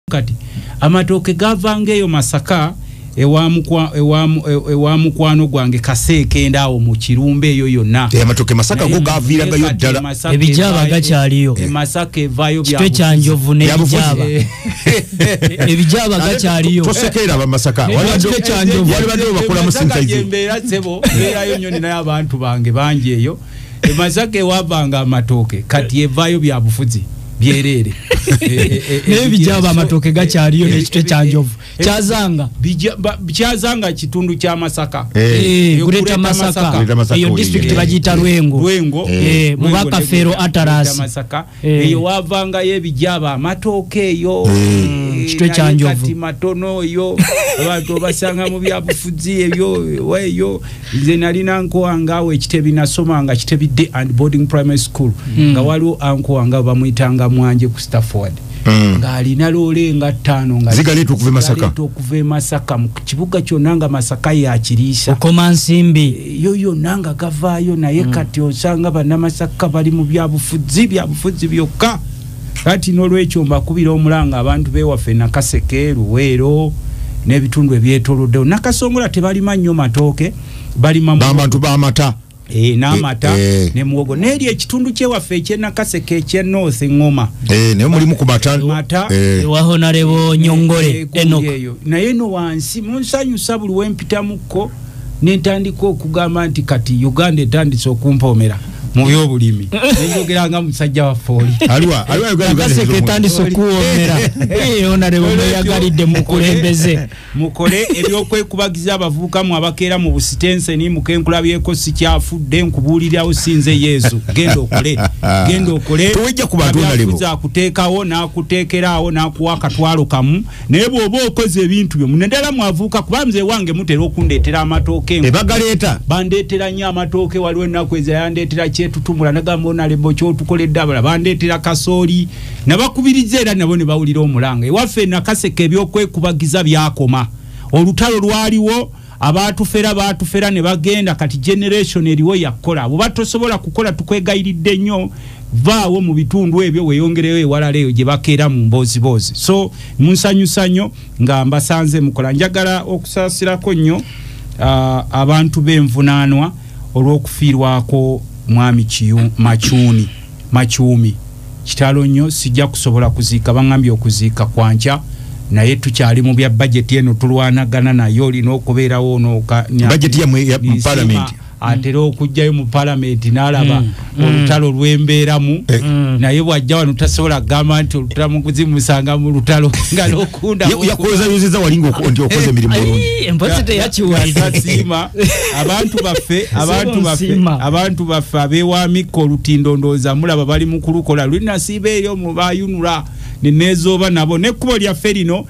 kati amatoke gavangeyo Masaka ewa mukwano gwange Kaseke ndawo mu Kirumbe eyo yonna amatoke Masaka go gaviranga yo ddala ebijaba gakyaliyo Masaka evayo bya kitwe kyanjovu ne bijaba ebijaba gakyaliyo tosekera aba Masaka kitwe kyanjovu wali bado bakola musinzaize mbera sebo era yo nyoni nayo abantu bange banje eyo Masaka wavanga amatoke kati evayo bya bufuzi byerere nebijaba amatoke gakyaliyo n'ekitwe kyanjovu kyazanga kitundu kya Masaka kureta Masaka eyo district bagita Rwengo mubaka Fero Atarasi eyo wavanga yebijaba amatoke eyo kitwe kyanjovu kati matono yo abantu basanga mu byabufuzi eyo nze nalina nko wangawe ekitebi nasomanga kitebi day and boarding primary school nga waliwo anko wanga bamuyitanga mwanje ku Stafford ngalina lole nga 5 nga zigaleta okuva Masaka mu kibuga kyonna nga Masaka yakiriisa okoma nsimbi yo nanga gavaayo naye kati osanga bana Masaka bali mu byabufuzi byokka kati nolwekyo mbakubira omulanga abantu bewaffe Nakaseke Luweero n'ebitundu ebyetoloddewo Nakasongola tebalima nnyo matoke balima abantu b'amata n'amata ne muwogo neri ekitundu kyewaffe ekyenakaseke ekye North Ngoma ne mulimu ku mata wahonarebo Nyongole Enoch naye no wansi munsanyusa buli wempitamuko n'entandika okugamba nti kati Uganda etandise okumpomera mu byobulimi nenjogeranga musajja wa Foli aliwa Nakaseke etandise okuwomera honarebo yagalidde mukulembeze mukole ebyokwekubagiza abavubuka mu abakeera mu busitense ni mukenkulabyeko sikyafudde nkubulirawo sinze Yesu genda okole tuwejja ku bantu honarebo za kuteekawo nakuteekerawo nakuwa akatwalo kamu naye bw'oba okoze ebintu byo munendala mwavuuka kuba mzee wange mutera okundeetera amatooke ebagaleeta bandeetera nnyo amatooke waliwo ennaku ezo yandeetera tutumula nagamba onalebo kyotukoledde abala bandeetera kasooli nabakubiriza era nabo ne bawulira omulanga ewaffe Nakaseke ebyokwekubagiza byakoma olutalo lwaliwo abatufera ne bagenda kati generation eriwo yakola abo batosobola kukola tukwegayiridde nnyo vaawo mu bitundu ebyo weyongereyo ewalala eyo gye bakeera mu mboozibozi so munsanyusanyo nga mbasanze mukola njagala okusaasirako nnyo abantu b'envunaanwa olw'okufiirwako mwami Makyumi kitalo nnyo sijja kusobola kuziika bangambye okuziika kwanca naye tukyali mu bya budget eno tulwanagana nayo olina okubeerawo budget ya parliament atera okujjayo mu parliament n'alaba olutalo lw'embeeramu naye bw'ajja wano tasobola kugamba nti olutalo kuzimusanga mu lutalo nga n'okunda yakozayuziza walinga nti okoze emirimu empozi teyakiwasiima abantu baffe abeewamikka olutindo ndowooza mulaba bali mu kulukola lulinasiiba eryo mu bayunula neneezooba nabo n'ekkubo lyaffe lino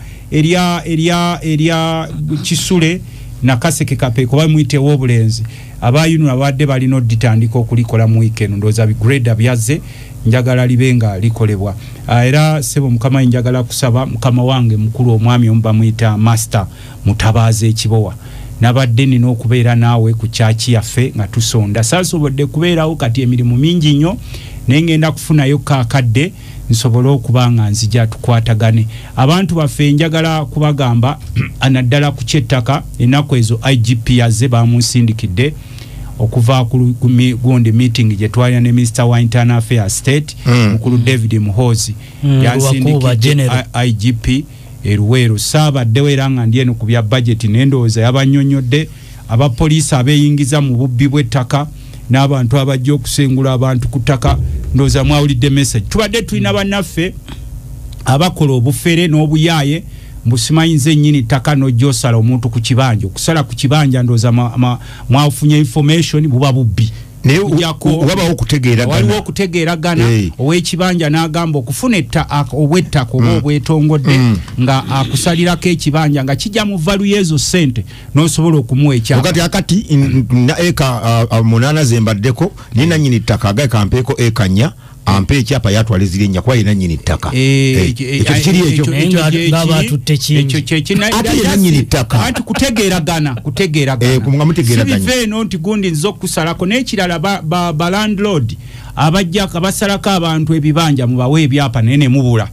erya Kisule Nakaseke Kapeeko bamuyitewo obulenzi abayunula badde balina odditandika okulikola mu weekend ndowooza bigreda byazze njagala libenga likolebwa era sebo mukama njagala kusaba mukama wange mukulu omwami omubamuyita Master Mutabaazi Ekibowa nabadde nina okubeera naawe ku kyaki yaffe nga tusonda saasobodde kubeerawo kati emirimu mingi nnyo naye ngenda kufunayo kaakadde nsobola okuba nga nzija tukwatagane abantu baffe njagala kubagamba anaddala ku kyettaka ennaku ezo IGP yazze bamusindikidde okuva ku gundi meeting gye twalina ne Minister wa Internal Affairs State mukulu David Muhoozi yansindikidde IGP Luweero saabaddewo era nga ndi eno ku bya budget n'endowooza yabanyonyodde abapoliisi abeyingiza mu bubbi bw'ettaka n'abantu abajja okusengula abantu ku ttaka ndowooza mwawulidde message tubadde tulina bannaffe abakola obufere n'obuyaaye mbusimanyize nnyini ttaka n'ojjosala omuntu ku kibanja okusala ku kibanja ndowooza mwafunye information buba bubbi wabawo okutegeeragana ow'ekibanja n'agamba okufuna obwettaka oba obwetongodde nga akusalirako ekibanja nga kijja mu valu y'ezo ssente n'osobola okumuwa ekyapa akati eka 8 zembaddeko nina nnyini ttaka agaye kampeeko eka 4 ampe ekyapa yatwalizira ennya kwa ina nnyini ttaka ekyo kiri ekyo ng'abatutte kingi ate nnyini ttaka anti kutegeeragana sibive eno nti gundi nzo okusalako n'ekirala ba landlord abajja basalako abantu ebibanja mubawe ebyapa naye ne mubula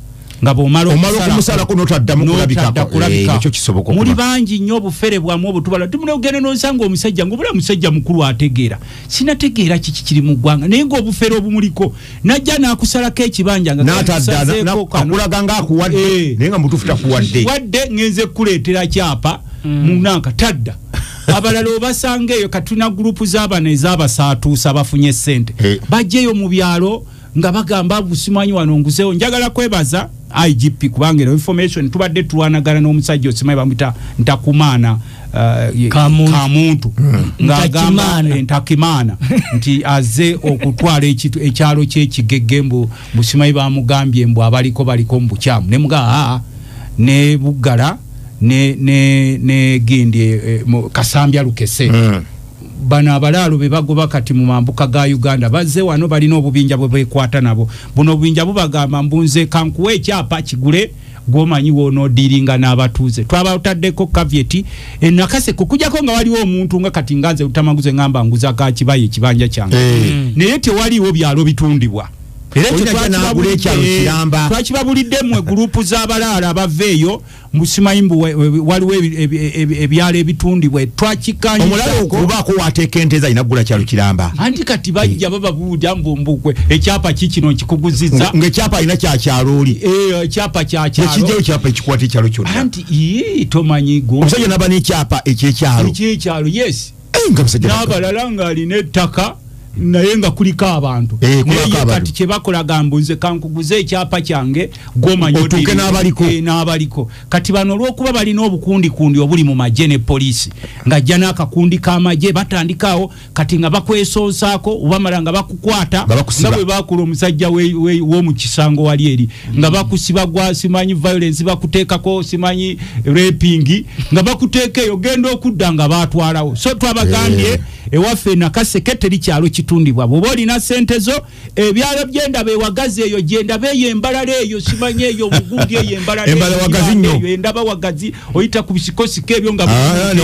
nga bomalo kumusala kuno taddamu kulabika ekyo kisoboka muri banji nnyo obufere bwamu obutubala tumunogene n'osanga omusajja ngobula musajja mukulu ategeera sinategeera kiki kiri mu ggwanga naye ng'obufere obumuliko najja n'akusalako ekibanja nga akulaga nga akuwadde naye nga mutufuta kuwadde ngenze kuleetera kyapa munanka tadda abalala obasanga eyo katuna gurupu z'abana ez'abasaatuusa bafunye ssente bajjeyo mu byalo nga bagamba busimanyi wano nguzeewo njagala kwebaza IGP kubanga information tubadde tulwanagana n'omusajja osimayi bamwita Ntakumana kamuntu ng'agamba Ntakimana nti aze okutwala ekyalo ky'Ekigegge busimayi bamugambye mbu baliko mu bukyamu ne mugaa ne Bugala ne Gindi Kasambya Lukese bana abalaalo be bagoba kati mu mambuka ga Uganda bazze wano balina obubinja bwe bekwata nabo buno obubinja bubagamba mbunze kankuwe ekyapa kigule gomanyi wono diringa n'abatuuze twabataddeko caveat nakase kukujako nga waliwo omuntu nga kati nganze Lutamaguze ngamba nguza ka kibaye ekibanja kyange naye tewaliwo byalo bitundibwa twakibabulidde mwe gurupu z'abalaala abaveeyo musimayimbu waliwo ebyalo ebitundibwa twakikanya omulala okubaako wateeka ente zayinagula kyalo Kiramba anti kati bajja bababuulira mbumbukwe ekyapa kikino nkikuguzizza ng'ekyapa alina kyakyalo oli ekyapa kyakyalo ekijjayo ekyapa ekikwata ekyalo kyonna anti tomanyi omusajja naba n'ekyapa ekyekyalo yes n'abalala ng'alina ettaka naye nga kuliko abantu kati kyebakola mbuze kankuguze ekyapa kyange gomanyi otuuke n'abaliko kati bano olw'okuba balina obukundi obuli mu magye ne poliisi ng'ajja n'akakundi k'amagye batandikawo kati nga bakwesoosaako obamala nga bakukwata nga bwe baakula omusajja w'omu kisango wali eri nga bakusiba gwa simanyi violence bakuteekako simanyi raping nga bakuteeka eyo genda okudda nga baatwalawo so twabagambye ewaffe nakaseke teri kyalo kitundibwa bwoba olina ssente zo ebyalo byenda bewagazi eyo genda beyo embalala eyo simanye eyo obugundi eyo embalala eyo endaba wagazi oyita ku bisikosiko ebyo nga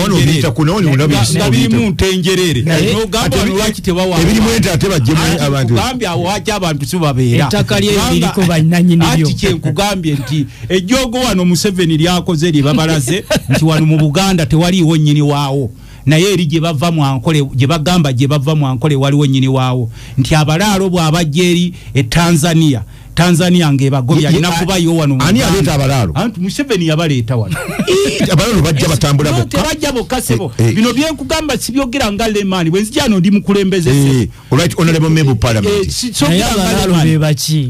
birimu ntenjerere n'ogamba lwaki tebawagambye awo waki abantu sibabeera ettaka lyebiriko bannannyini byo ati kyenkugambye nti ejjoogo wano Museveni lyakoze lyebabalaze nti wano mu Buganda tewaliiwo nnyini waawo naye eri gye bava mu Ankole gye bagamba gye bava mu Ankole waliwo nnyini waawo nti abalaalo bw'abajja eri Tanzania ng'ebagobya alina kubayo wano ani aleeta abalaalo anti Museveni yabaleeta wano abalaalo bajja batambula bokka tebajja bokka sebo bino byenkugamba sibyogera nga Lemani bwe nzija ano ndi mukulembeze alright honorable member parliament abalaalo be baki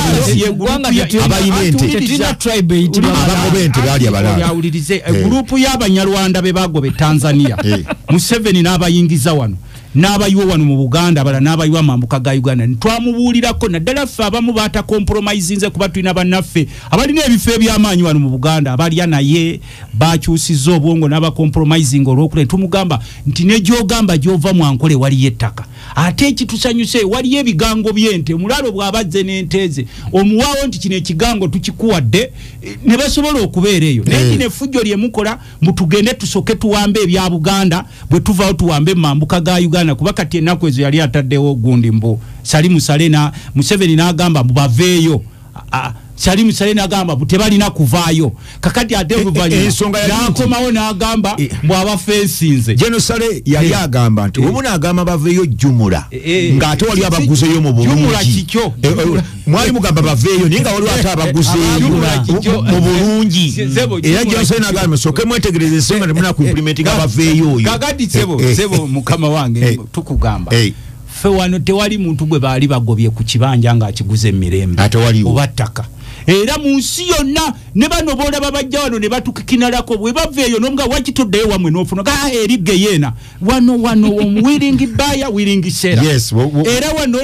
abayinente tribe abagobente baali abalaalo yawulirize gurupu y'Abanyarwanda be bagobe Tanzania Museveni n'abayingiza wano n'abayiwa wano mu Buganda bala n'abayiwa mambuka ga Uganda ntwamubuulirako naddala ffe abamu baata compromisinze kuba tulina bannaffe abalina ebifo eby'amaanyi wano mu Buganda abalya naye bakyusizza obwongo n'abacompromising olwokule tumugamba nti ne gy'ogamba gy'ova mu Ankole waliyo ettaka ate ekitusanyuse waliyo ebigango by'ente omulalo bw'abazze n'ente ze omuwaawo nti kino ekigango tukikuwadde ne basobola okubeera eyo naye kino effujjo lyemukola mutugende tusoke tuwambe ebya Buganda bwe tuvaawo tuwambe mu mambuka ga Uganda kuba kati ennaku ezo yali ataddewo gundi mbu Salimu Salena Museveni n'agamba baveeyo Salimu Salena agamba tebalina kuvaayo kakati ate n'akomawo n'agamba bw'aba fensinze Genosale yali agamba nti omu n'agamba baveeyo jumula ng'ate wali abaguzeyo mu bulungi mwali mugamba baveeyo naye nga waliwo ate abaguzeyo mu bulungi era Genosale n'agamba soke mwetegereze ensonga temuna ku implementinga baveeyo oyo kakati sebo mukama wange tukugamba ffe wano tewali muntu gwe baali bagobye ku kibanja ng'akiguze emirembe oba ttaka era mu nsi yonna ne bano boolaba bajja wano ne batukikinalako bwe baveeyo n'omuga wakitoddeyo wamwe n'ofuna erigge yeena wano wiringi baya wiringi sera era wano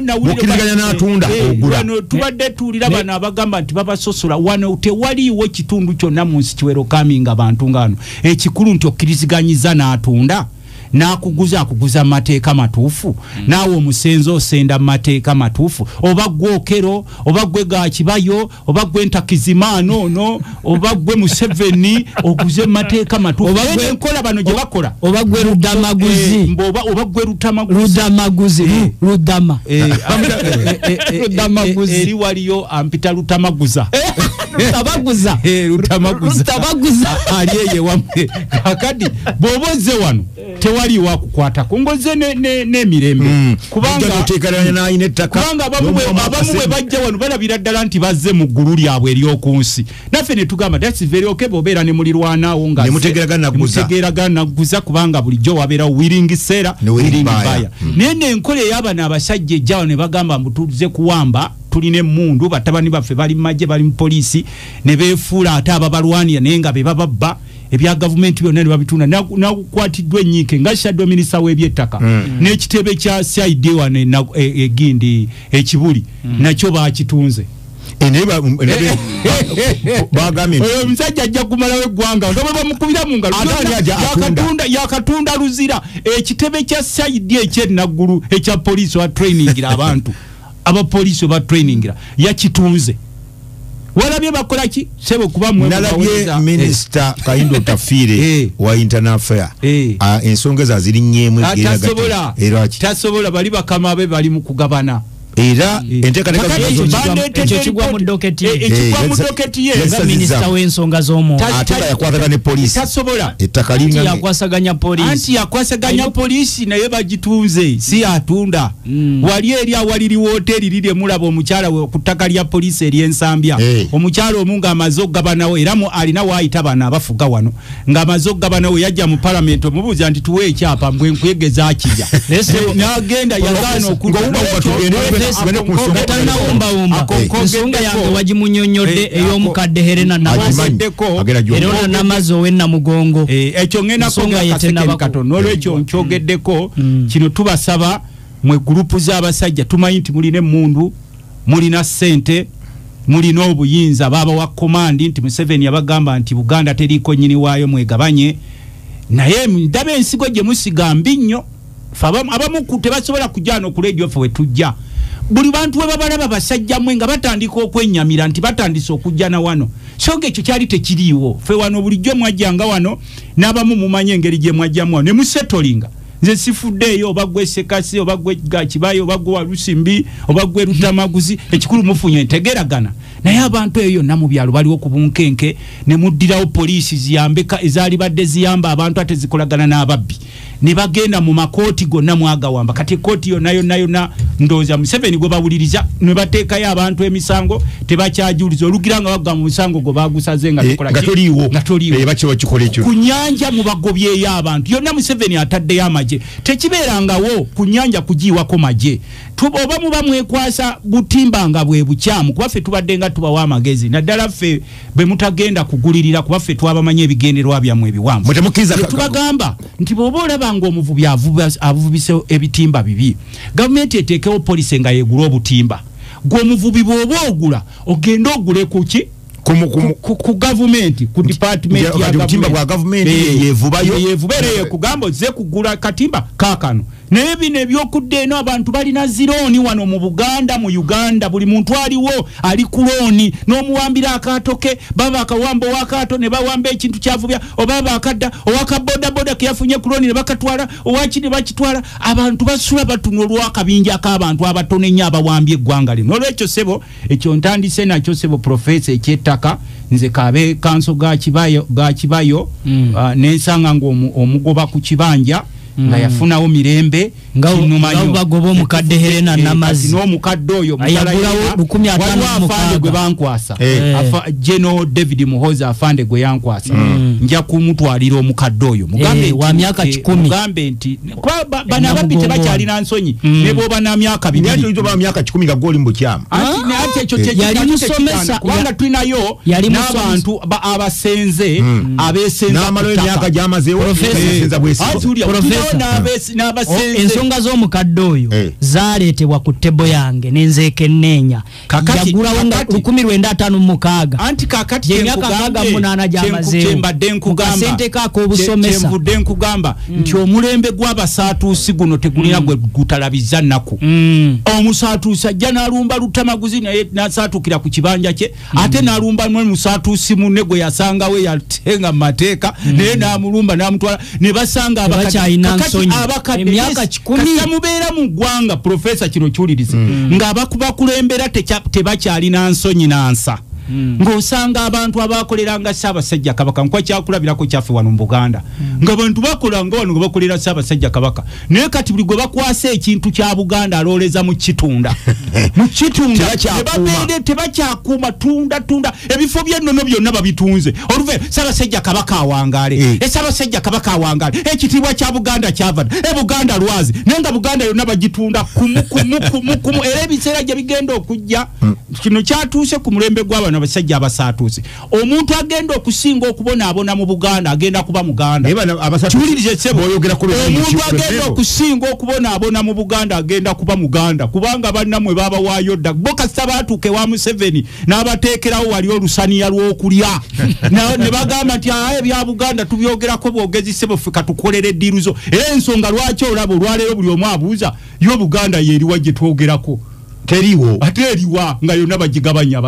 nawulirwano tubadde tuwulira bano abagamba nti babasosola wano tewaliiwo kitundu kyonna mu nsi kiwero kaminga bantu ngano ekikulu nti okkiriziganyiza n'atunda akuguza mateeka matuufu naawe omusenzo osenda mateeka matuufu oba gwokero oba gwe gakibayo oba gwe ntakizimaano ono oba gwe Museveni oguze mateeka matuufu oba gwe enkola bano gye bakola oba gwe Rudamaguzi oba gwe Rudamaguzi Rudamaguzi eri waliyo ampita Lutamaguza Rutabaguza Rutabaguza aliyeye wamwe kakadi boboze wano tewali wakukwata kungoze ne mirembe kubanga mutekeranya na inettaka kubanga abamu bajja wano balabira ddala nti bazze mu ggulu lyabwe eryokunsi naffe ne tugamba that's very okay bobeera ne mulirwanawo nga ne mutegeragana naguza kubanga bulijjo wabeera willing sera willing buyer nene enkole y'abana abasajja ejjawo ne bagamba mbutuze kuwamba tuline mundu batabani baffe bali majje bali mu poliisi ne beefuula ate ababalwanira naye nga be bababba ebya government byonna ne babitunda nakukwatiddwa ennyike nga shadow minister w'ebyettaka n'ekitebe kya CID wane egindi ekibuli nakyo baakitunze omusajja ajja kumalawo eggwanga nga bamukubira mu ngalo yakatunda luzira ekitebe kya CID ekyennaggulu ekya poliisi wa trainingira abantu abapoliisi ba trainingira yakitunze walabye bakola ki sebo kuba mwe nalabye minister Kayindo Tafire wa internal affair ensonga ziri nnyemu era tasobola bali bakama be bali mu kugabana era ekyo kigwa mu doketi ye minister w'ensonga z'omuntu ate yakwatagana ne poliisi tasobola ettaka linga yakwasaganya poliisi anti yakwasaganya poliisi naye bagitunze si atunda wali eri awaliri hoteli liri mulaba omukyala ku ttaka lya poliisi ery'ensambya omukyala omu ng'amaze okugabanawo era alina waayita bano abafuga wano ng'amaze okugabanawo yajja mu parliament omubuuza nti tuwe ekyapa mbwe nkwegeza akirya n'agenda yagaana ensonga yange wagimunyonyodde ey'omukadde Helena era n'amazzi owenna mugongo ekyo ngenda katono olwekyo nkyogeddeko kino tubasaba mwe gurupu z'abasajja tumanyi nti mulina emmundu mulina ssente mulina obuyinza baba wa komandi nti Museveni yabagamba nti Buganda teriiko nnyini waayo mwegabanye naye ndaba ensigo gye musiga mbi nnyo abamu tebasobola kujjana ku radio ffe we tujja buli bantu we babalaba basajja mwe nga batandika okwennyamira nti batandise okujjana wano so ng'ekyo kyali tekiriiwo ffe wano bulijjo mwajjanga wano n'abamu mumanye engeri gye mwajjamu wano ne musetolinga nze sifuddeeyo oba gwe Sekasi oba gwe Gakibayo oba gwe Walusimbi oba gwe Rutamaguzi ekikulu mufunye entegeragana naye abantu eyo yonna mu byalo baliwo ku bunkenke ne muddirawo poliisi ziyambeka ezaali badde ziyamba abantu ate zikolagana n'ababbi ne bagenda mu makooti gonna mwagawamba kati kooti yonna ndowooza Museveni gwe bawuliriza ne bateekayo abantu emisango tebakyajuliza olugira nga bagwa mu musango gwe bagusaze nga toliiwo ku nnyanja mu bagobyeyo abantu yonna Museveni ataddeyo amagye tekibeerangawo ku nnyanja kugiiwako magye oba muba mwekwasa butimba nga bwe bukyamu kuba ffe tubadde nga tubawa amagezi naddala ffe bwe mutagenda kugulirira kuba ffe twabamanya ebigenderwa byammwe ebiwanvu tubagamba nti bw'oba olaba ng'omuvubi avubise ebitimba bibi gavumenti eteekewo poliisi nga yeegula obutimba gw'omuvubi bw'oba ogula ogenda ogule kuki ku gavumenti ku department ya gavumenti yevubayo kugamba ze kugula katimba kakano naye bino ebyokudde eno abantu balina zirooni wano mu Buganda mu Uganda buli muntu aliwo ali ku looni n'omuwambira akatoke baba akawambo wakato ne bawamba ekintu kyavubya oba bakadda owaka boda ke yafunye ku looni ne bakatwala owakiri bakitwala abantu basula batuna olw'akabinja ak'abantu abatono ennyo abawambye eggwanga lino olwekyo sebo ekyo ntandise nakyo sebo profesa ekyettaka nze kabe kanso ga kibayo n'ensanga ng'omugoba ku kibanja nga yafunawo mirembe kinumanyo bagoba omukadde Helena n'amazzi n'omukadde oyo ayagulawo 15 gwe bankwasa General David Muhoza afande gwe yankwasa nja kumutwalira omukadde oyo mugambe wa myaka 10 mugambe nti bana ababbi tebakyalina nsonyi ne bwoba na myaka 2 nti ba myaka 10 nga goli mbukyama ate ekyo yali musomesa kubanga tulinayo n'abantu abasenze abesenza n'amalo emyaka gyamazeewo profesa ensonga z'omukadde oyo zaaleetebwa ku ttebo yange n'enzeekenneenya yagulawo nga 1956 anti kakati emyaka 8 gyamazeewo kasente kaako obusomesa kyenvudde nkugamba nti omulembe gw'abasaatuusi guno tegulina gwe gutalabiza nnaku omusaatuusi ajja n'alumba Lutamaguzi naye n'asaatukira ku kibanja kye ate n'alumba n'omusaatuusi munne gwe yasangawe yatenga mu mateeka naye n'amulumba n'amutwala ne basanga abakadde emyaka 10 mubeera mu ggwanga profesa kino kiwulirize nga abakulembera tebakyalina nsonyi nansa ng'osanga abantu abakoleranga Ssaabasajja Kabaka nkwa kyakulabirako kyaffe wano mu Buganda ng'abantu bakolanga wano nga bakolera Ssaabasajja Kabaka naye kati buli gwe bakwasa ekintu kya Buganda alooleza mu kitunda tebakyakuuma tunda ebifo by'ennono byonna babitunze oluve Ssaabasajja Kabaka awangaale Ssaabasajja Kabaka awangaale ekitiibwa kya Buganda kyava Buganda lwazi naye nga Buganda yonna bagitunda kumu era ebiseera gye bigenda okujja kino kyatuuse ku mulembe gw'abantu abasajja abasaatuuse omuntu agenda okusinga okubonaabona mu Buganda agenda kuba Muganda kiwulirize ssebo omuntu agenda okusinga okubonaabona mu Buganda agenda kuba Muganda kubanga bannamwe babawaayo dda bo kasita baatuuka ewa Museveni n'abateekerawo wali olusaniya lw'okulya ne bagamba nti ebya Buganda tubyogerako bwogezi ssebo ffe katukolera eddiiruzo era ensonga lwaki olaba olwaleero buli omu abuuza yo Buganda yeeriwa gye twogerako teriwo ate eriwa nga yonna bagigabanya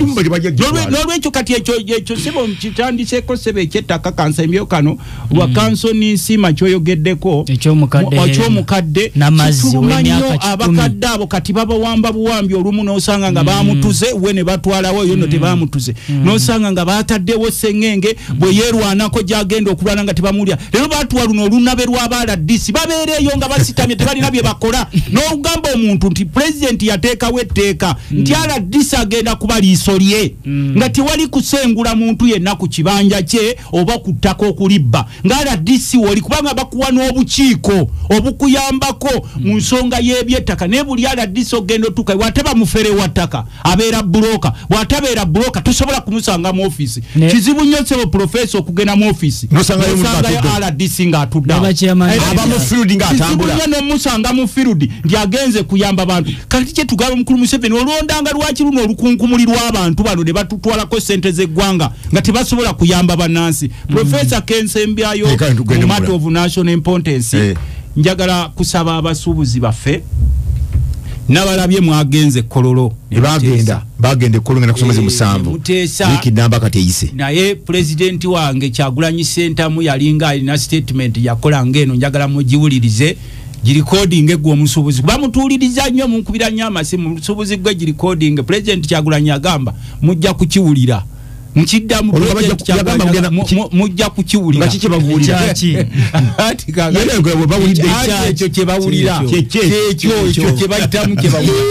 n'olwekyo kati ekyo sebo kitandiseko sebo ekyettaka kansembyo kano lwa kansoni nsima kyoyogeddeko ekyomukadde kitulumanyo abakadde abo kati babawamba buwambi olumu n'osanga nga bamutuze we ne batwalawo yo no tebamutuze n'osanga nga bataddewo sengenge bwe yeerwanako gyagenda okulwana nga tebamulya lero batuwa luno olunabe lw'abaala disi babeereeyo nga basitamye tebalina bye bakola n'ogamba omuntu nti pulezidenti yateekawo etteeka nti RDC agenda kuba liiso lye nga tewali kusengula muntu yenna ku kibanja kye oba ku ttaka okulibba nga RDC woli kubanga bakuwa n'obukiiko obukuyambako mu nsonga y'ebyettaka ne buli RDC ogenda otuuka wataba mufere wa ttaka abeera buloka watabeera buloka tosobola kumusanga mu office kizibu nnyo sebo professor okugenda mu office nosangayo RDC ng'atudde abamu field ng'atambula kizibu nnyo n'omusanga mu field ndi agenze kuyamba abantu kati kye tugaba mukulu Museveni olondanga lwaki luno olukunkumulirwa abantu bano ne batutwalako ssente z'eggwanga nga tebasobola kuyamba bannansi Professor Kensembyayo mu matter of national importance njagala kusaba abasuubuzi baffe nabalabye mwagenze Kololo bagende Kololo ngenda kusomeza musanvu wiki namba kati eyise naye president wange Kyagulanyi Ssentamu yalinga alina statement yakola ngeno njagala mugiwulirize recording egwo omusubuzi bamutuuliriza nnyo mu nkubira nnyo amasimu omusubuzi gwe recording president Kyagulanyi agamba mujja kukiwulira mukiddamu mujja kukiwulira kiki babuulira ati kaga ekyo kye bawulira ekyo kye bayitamu kye bawulira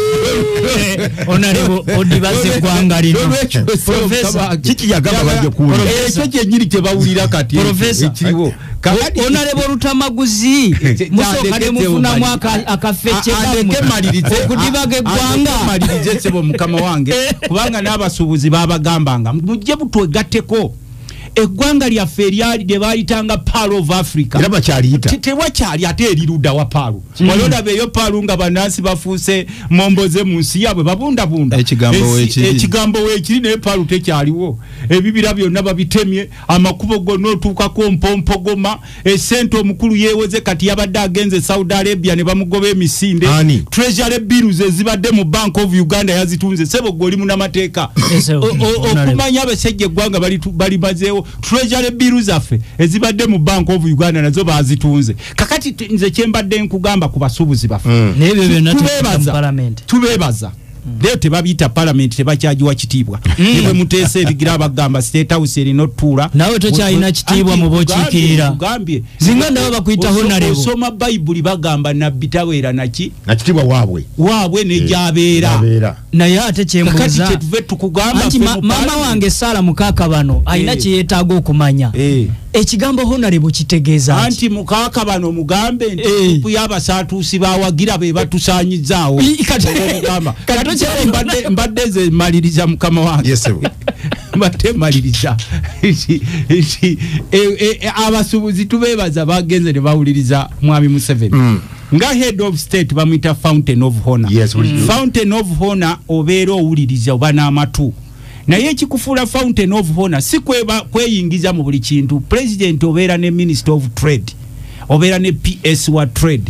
onalebo odibaze gwanga lino professor kiki yagamba bajja kuwulira ekyo kye nyiri kye bawulira kati ekiriwo onalebo Lutamaguzi musokade mufunamu akafeche okudibaga eggwanga malirize sebo mukama wange kubanga n'abasuubuzi babagambanga mujje butwegatteko eggwanga lyaffe eryali lye baalitanga Pearl of Africa era bakyaliyita tewakyali ate eriruda wa Pearl walonda beyo Pearl nga bannansi bafuuse momboze mu nsi yaabwe babundabunda ekigambo weekiri naye Pearl tekyaliwo ebibira byonna babitemye amakubo gonna otuukako mpompogoma essente omukulu yeewoze kati yabadde agenze Saudi Arabia ne bamugoba emisinde treasury bills ezibadde mu Bank of Uganda yazitunze sebo gwe oli munamateeka okumanya abasajja eggwanga bali bazeewo treasury bills affe ezibadde mu Bank of Uganda nazo bazitunze kakati nze kyembadde nkugamba ku basuubuzi baffe nebyo byonna tubeebaza leo tebabiyita parliament tebakyagiwa kitiibwa nebwe muteesa ebigira abagamba state house erina otuula nawe tokyalina kitiibwa mu bokiikirira zinga nabo bakuyita honorable osoma bayibuli bagamba nabbi taweera naki nakitiibwa waabwe negyabeera naye ate kyembuuza kyetuve tukugamba mama wange Sara Mukaka bano alina kyeyeetaaga okumanya ekigambo honorable kitegeeza anti Mukaka bano mugambe nti kuyabasaatuusi bawagira be batusaanyizaawo mbadde ze maliriza mukama wange mbadde maliriza abasuubuzi tubeebaza bagenze ne bawuliriza mwami Museveni nga head of state bamuyita fountain of honor fountain of honor obeera owuliriza oba n'amatu naye ekikufuula fountain of honor si kweyingiza mu buli kintu president obeera ne minister of trade obeera ne PS wa trade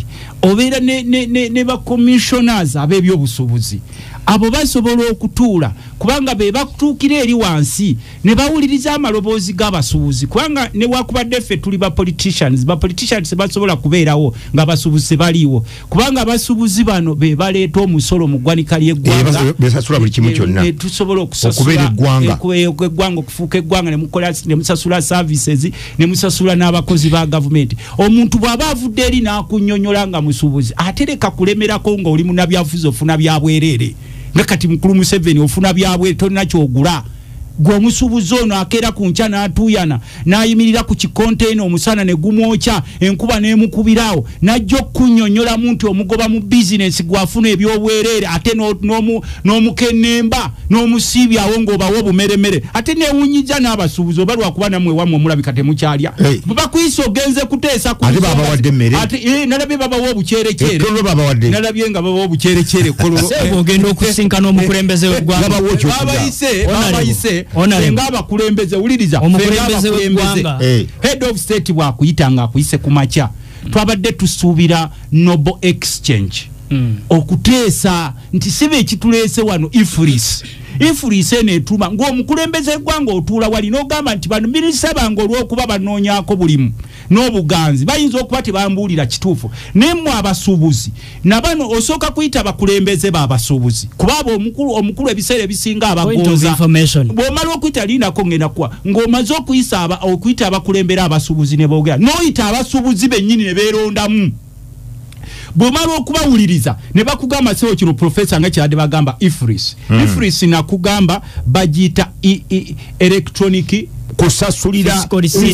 obeera ne ba commissioners ab'ebyobusuubuzi abo basobola okutuula kubanga be bakutuukira eri wansi ne bawuliriza amaloboozi g'abasuubuzi kubanga ne wakubadde ffe tuli ba politicians basobola kubeerawo nga basuubuzi baliiwo kubanga abasuubuzi bano be baleeta omusolo mu ggwanika ly'eggwanga besasula buli kimu kyonna tusobola okusasula eggwanga okufuuka eggwanga ne musasula services ne musasula n'abakozi ba gavumenti. Omuntu bw'aba avudde eri n'akunnyonnyola nga musuubuzi atereka kulemerako nga oli munnabyabufuzi ofuna byabwereere nga kati mukulu Museveni ofuna byabwe tolina kyogula gwe omusuubuzi ono akeera ku nkya n'atuuyana n'ayimirira ku kikonteyina omusana ne gumwokya enkuba n'emukubirawo n'ajja okunnyonnyola nti omugoba mu bizinesi gwafuna ebyobwereere ate n'omukennemba n'omusiibyawo ng'obawa obumeremere ate neewunyiza n'abasuubuzi oba lwakuba nammwe wammwe mulabika temukyalya bakuyisa ogenze kuteesa ku nalabye babawa obucerekyere nalabye nga babawa obucerekyere ogenda okusinkana omukulembeze w'eggwanga abayise nga abakulembeze uliriza omukulembeze w'eggwanga head of state bwakuyitanga akuyise ku makya twabadde tusuubira Noble Exchange okuteesa nti sibe ekituleese wano ifris enetuma ng'omukulembeze w'eggwanga otuula wali n'ogamba nti bano minisabanga olw'okuba banoonyaako bulimu n'obuganzi bayinza okuba tebambuulira kituufu nemmwe abasuubuzi nabano osooka kuyita abakulembeze b'abasuubuzi kuba abo omukulu ebiseera ebisinga abagonza bw'omala okuyita linako ngenda kuwa ng'omaze okuyita abakulembera abasuubuzi ne boogera n'oyita abasuubuzi bennyini ne beerondamu bw'omala okubawuliriza ne bakugamba sewo kino profesa nga kyadde bagamba ifris nakugamba bagiyita electronic kusasulira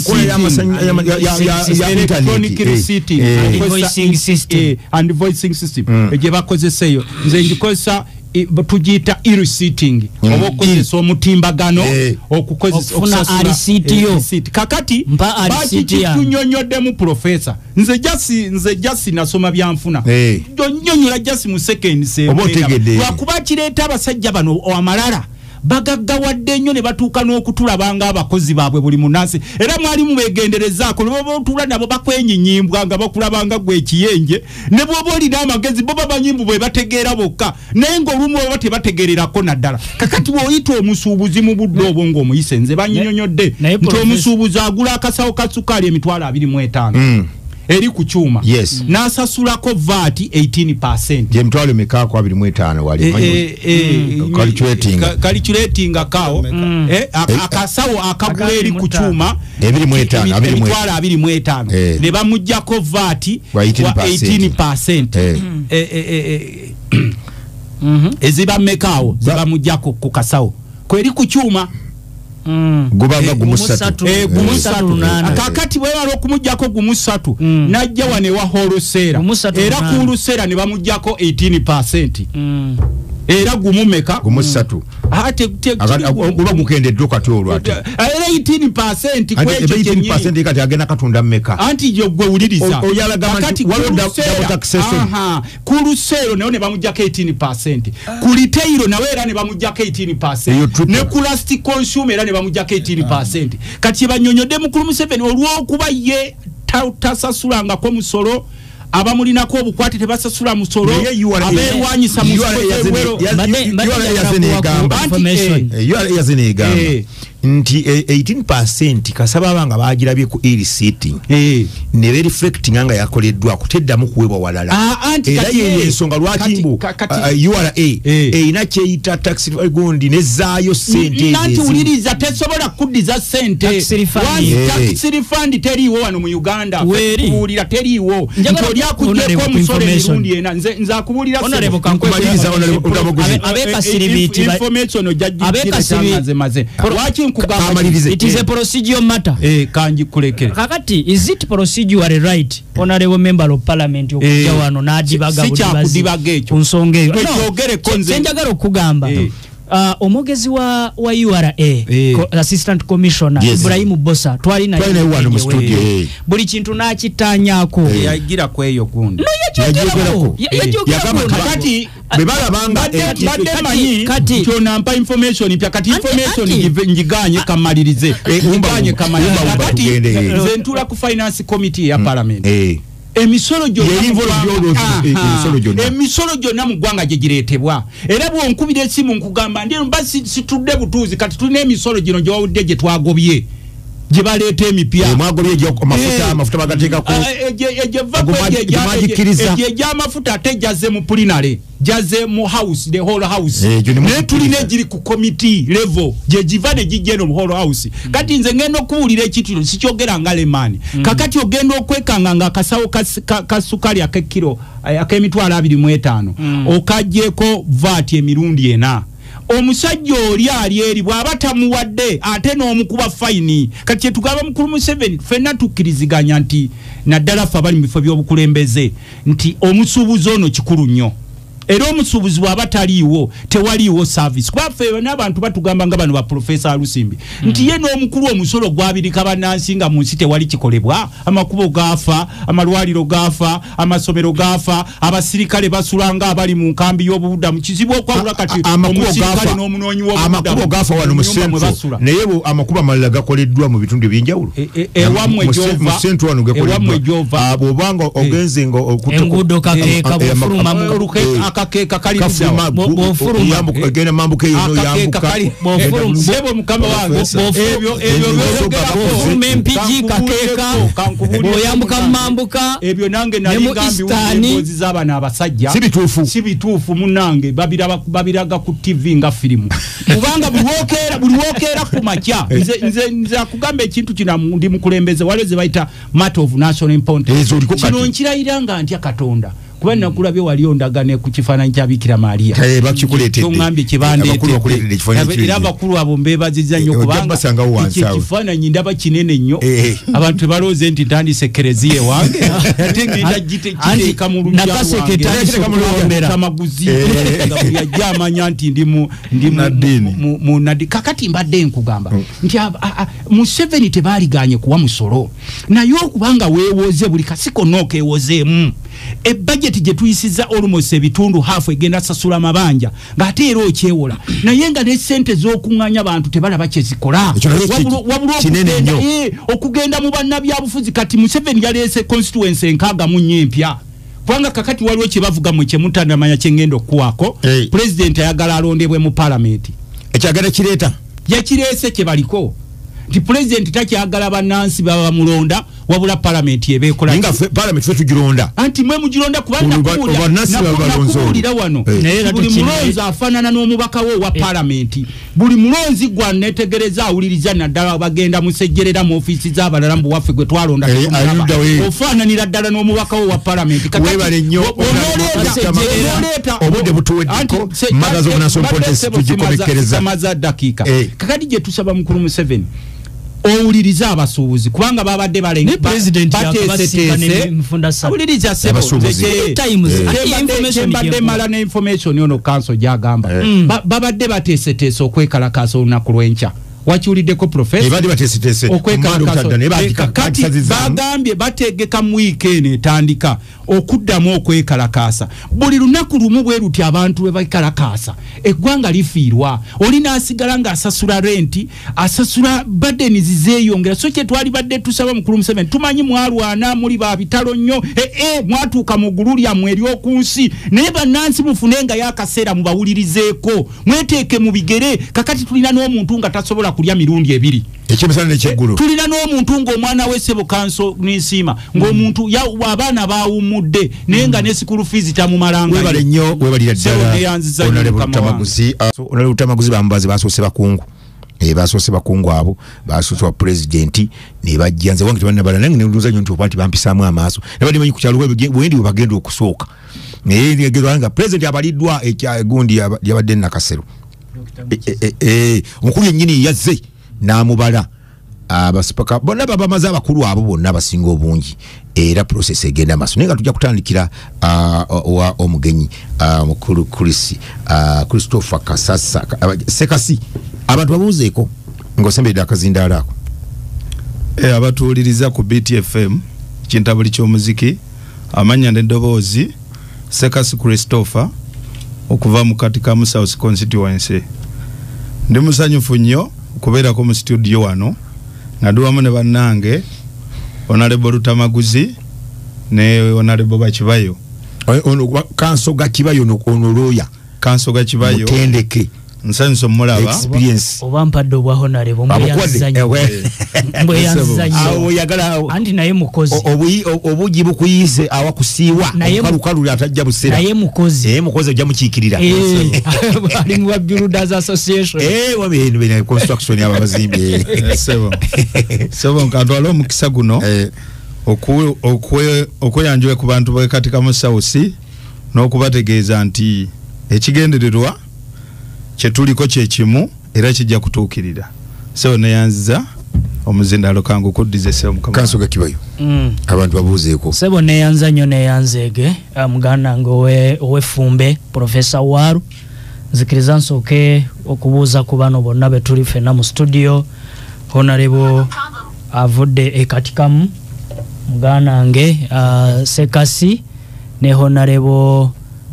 and voicing system gye bakozeseyo nze ngikozesa tugiyita e-receipting oba okukozesa omutimbagano okukozesa kakati bakitunyonyoddemu profesa nze jasi nasoma byanfuna nyonyola jasi mu seconds lwakuba kireeta abasajja bano amalala bagaggawadde nnyo ne batuuka n'okutulabanga abakozi baabwe buli munansi era mwali mubeegenderezaako ne baba otuula nabo bakwenyinyibwa nga bakulabanga gwe ekiyenje ne bw'oba olina amagezi bo babanyimbu bwe bategeera bokka naye ng'olumu baba tebategeererako naddala kakati bw'oyita omusuubuzi mu budde obwo ng'omuyise nze banyinyonyodde nti omusuubuzi agula akasawo ka sukaali emitwalo 25 eri ku kyuma n'asasulako VAT 18% je mtwalo mekako 25 wali calculating akawo akasawo akagula eri ku kyuma 25 ne bamujjako VAT 18% eziba mekaawo zibamujjako ku kasawo kweri ku kyuma gubanga gumusatu kakati bwe wali okumujjako gumusatu najja wane wa holosera era ku lusera ne bamujjako 18% era gumumeka gumusatu ate oba mukendedde kati olwo ate era 18% kwecho 18% kati agenda katunda mmeka anti jo gwe uliriza kati waliwo double taxation ku lusero ne bamujjako 18% ku retail nawe era ne bamujjako 18% ne ku last consumer era ne bamujjako 18% kati banyonyodde mukulu Museveni olw'okuba ye tasasulangako musolo abamulinako obukwate tebasasula musolo abeerwanyisa nti 18% kasaba abanga bagirabye ku e-receipting ne reflecting nga yakoleddwa kuteddamu kuwebwa walala era ye ensonga lwaki mbu URA ina kyeyita tax gundi nezaayo sente nanti uliriza tesobola kuddiza sente tax refund teriiwo wano mu Uganda kubuulira teriiwo nti akujjeko omusolo emirundi ena nze akubuulira information ojjajjikira lwaki it is a procedure matter kanji kulekere kakati is it procedure right honorable member of parliament okujja wano n'agibaga budibazi kunsonga eyo senjagala okugamba omugezi wa URA assistant commissioner Ibrahim Bossa twali naye wano mu studio buli kintu nakitanyako yagira kweyo gundi kati bebalabanga kati kyonampa information mpya kati information njiganye kamalirize njiganye kamalirize kati nze ntula ku finance committee ya parliament emisolo gyonna mu ggwanga gye gireetebwa era bw'onkubira essimu nkugamba ndi mba situdde butuuzi kati tulina emisolo gino gye wawudde gye twagobye gye baleeta emipya amafuta bagateekako egy'amafuta ate jaze mu pulinale jaze mu house the whole house naye tulina egiri ku committee level gye giva ne gijja eno mu whole house kati nze ngenda okuwulira ekitu sikyogera nga lemaani kakati ogenda okwekanga nga akasawo kasukali ak'ekiro ak'emitwalo 25 okaggyeko vaati emirundi 4 omusajja oli ali eri bw'aba tamuwadde ate n'omukuba fayini kati kyetugamba mukulu Museveni ffenna tukkiriziganya nti naddala ffe abali mu bifo by'obukulembeze nti omusuubuzi ono kikulu nnyo era omusuubuzi bw'aba taliiwo tewaliiwo service kuba ffe n'abantu batugamba nga bano ba Profesa Lusimbi nti ye n'omukulu omusolo gwabirika bannansi nga mu nsi tewali kikolebwa amakubo gaafa amalwaliro gaafa amasomero gaafa abasirikale basulanga abali mu nkambi y'obubudamu kizibu okwawula kati omusirikale n'omunoonyi w'obubudamu amakubo gaafa wano mu Central naye amakubo amalala gakoleddwa mu bitundu eby'enjawulo ewammwe gyova bw'obanga ogenze enguudo kakeeka bufuluma akakeeka kali egenda mambuka eyo sebo mukama wange ebyo empiji kakeeka oyambuka mambuka ebyo nange nalingambiwembozi z'abana abasajja si bituufu munange babiraga ku TV nga firimu kubanga buli wokeera ku makya nze akugamba ekintu kino ndi mukulembeze waliwo ze bayita matter of national importance kino nkirayira nga ntya Katonda kuba nakulabye wali ondagane ku kifaananyi kya Bikira Maria tongambye kibandeete era abakulu abo mbeebazizza nnyo kubanga kifaananyi ndaba kinene nnyo abantu tebalooze nti ntandise ekereziya ewange ate ngenda giteeka mu lubyamaguzi nga buli ajja amanya nti ndi mu naddi kakati mbadde nkugamba nti Museveni tebaaliganye kuwa musolo naye okubanga weewoze buli kasiko nookeewozeemu ebudget gye tuyisiza almost ebitundu hafu egenda sasula mabanja ng'ate era okyewola naye nga ne ssente z'okuŋŋaanya abantu tebalaba kye zikola okugenda mu bannabyabufuzi kati Museveni yaleese constituency 6 empya kubanga kakati waliwo kye bavuga mu kye mutanamanya kye ngenda okuwako president ayagala alondebwe mu parliament ekyagala kireeta yakireese kye baliko nti president takyagala bannansi baba mulonda wabula parliament yebekola nga parliament fe tugironda anti mwe mugironda kubanga nakuwulira wano buli mulonzi afaanana n'omubaka wo wa parliament buli mulonzi gwa netegereza awuliriza naddala bagenda musejjerera mu ofiisi z'abalala mu waffe gwe twalonda ofaananira ddala n'omubaka wo wa parliament webale nnyo obudde butuweddeko magazo national contest tugikomekereza maza dakiika kakati gye tusaba mukulu Museveni owuliriza abasuubuzi kubanga babadde bateeseteese mala ne information yono council gyagamba babadde bateeseteese okwekalakaasa olunaku lw'enkya wakiwuliddeko Profesa kati bagambye bategeka mu weekend etandika okuddamu okwekalakaasa buli lunaku lumu bwe luti abantu bwe bakalakaasa eggwanga lifiirwa oli n'asigala ng'asasula renti asasula badeni zizeeyongera so kye twali badde tusaba mukulu Museveni tumanyi mwalwana muli ba bitalo nnyo mwatuuka mu ggulu lyammwe ery'oku nsi naye bannansi mufunenga y'akaseera mubawulirizeeko mweteeke mu bigere kakati tulina n'omuntu nga tasobola kulya mirundi 2 eky'emisana n'ekyeggulo tulina n'omuntu ng'omwana w'essebo kanso n'ensiima ng'omuntu abaana baawumudde naye nga ne school fees tamumalanga webale nnyo webalira ddala Honorable Tamaguzi bamubazi basoose bakungu basoose bakungu abo basoose wa president ne bajja nze wange tebanabala nange ne nduza nnyo nti okwati bampisaamu amaaso ne bali manyi ku kyalo bwendi we bagenda okusooka naye negezwa nga president abaliddwa gundi yabadde Nakasero omukulu yennyini yazze n'amubala abasipaka bonna babamaze abakulu abo bonna basinga obungi era process egenda maaso naye nga tujja kutandikira wa omugenyi mukulu Christopher Kasasa Sekasi abantu babuuzeeko ng'osembedde akazindaala ako abatuuliriza ku BTFM kintabuli ky'omuziki amanya n'eddoboozi Sekasi Christopher okuva mu kati ka South constituency ndi musanyufu nnyo okubeerako mu studio wano nga duwamu ne bannange Honorable Tamaguzi ne Honorable Bakibayo ono Kansoga Kibayo ono lawyer Kansoga Kibayo mutendeke nsanso mulaba experience obampadde obwa Honorable mbwe yanzanyo awo yagala andi naye mukozi obuji bukuyize awakusiiwa kalukalu atajja busera naye mukozi ojja mukiikirira ali mu Builders Association wabintu bina construction y'abazimbi sebo nkatwala omukisa guno okuyanjwe ku bantu bakatika mu South n'okubategeeza nti ekigendererwa kyetuliko kyekimu era kijja kutuukirira so neyanziza omuzindalo kangu kuddize sebo mukama Kansoga Kibayo abantu babuuzeeko sebo neyanza nnyo neyanzeege muganda ngowe owefumbe Professor Waru nzikiriza nsooke okubuuza ku bano bonna betuli ffenna mu studio Honorable avudde ekatikamu muganda nge Sekasi ne Honorable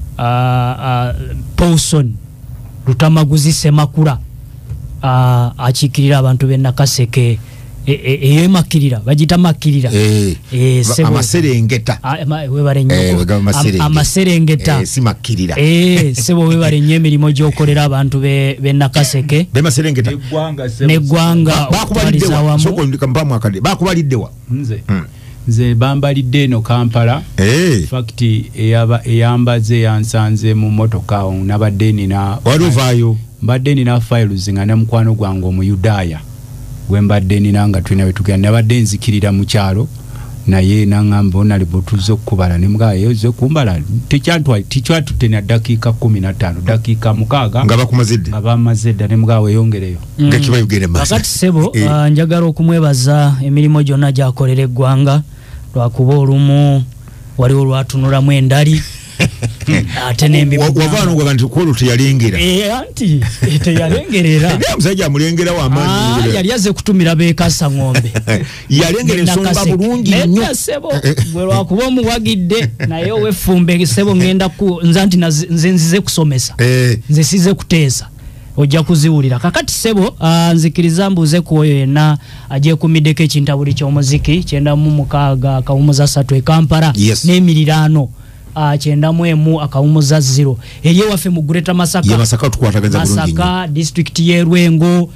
Paulson Lutamaguzi Semakula akikirira abantu be Nakaseke eyemakirira bagita makirira amaserengeta webale nnyo amaserengeta simakirira sebo webale nnyo emirimu gy'okolera abantu be Nakaseke be maserengeta neggwanga bakubalidde wa nze bambalidde eno Kampala fact eyambaze yansanze mu motoka nabadde nina waluvaayo mbadde nina files nga ne mukwano gwange omuyudaaya gwe mbadde nina nga tulina betugenda nabadde nzikirira mu kyalo naye nangamba Honorable tuze okubala ne mga yoze kumbala tikyatute na dakiika 15 dakiika 6 nga bakumazidde abamazedda ne mga weyongereyo nga kibayogere masa kakati sebo njagala okumwebaza emirimu gyonna gyakolera eggwanga lwakuba olumu waliwo lwatunulamu endali ate nembi wavana ngo kanti ko lutiyalengera anti teyalengerera musajja mulengera wa amani yali aze kutumira bekasa ngombe yalengera ensonga bulungi nnyo sebo bwe lwakuba omuwagidde naye owefumbe sebo ngenda ku nzanti nzize kusomesa nze size kuteesa ojja kuziwulira kakati sebo nzikiriza mbuze ku yena aje kumideko ekintabuli ky'omuziki 96 akawumuza 3 Kampala n'emirirano 91 akawumuza 0 eri waffe mu Greater Masaka ye Masaka tukwataganza bulungi Masaka district ye Rwengo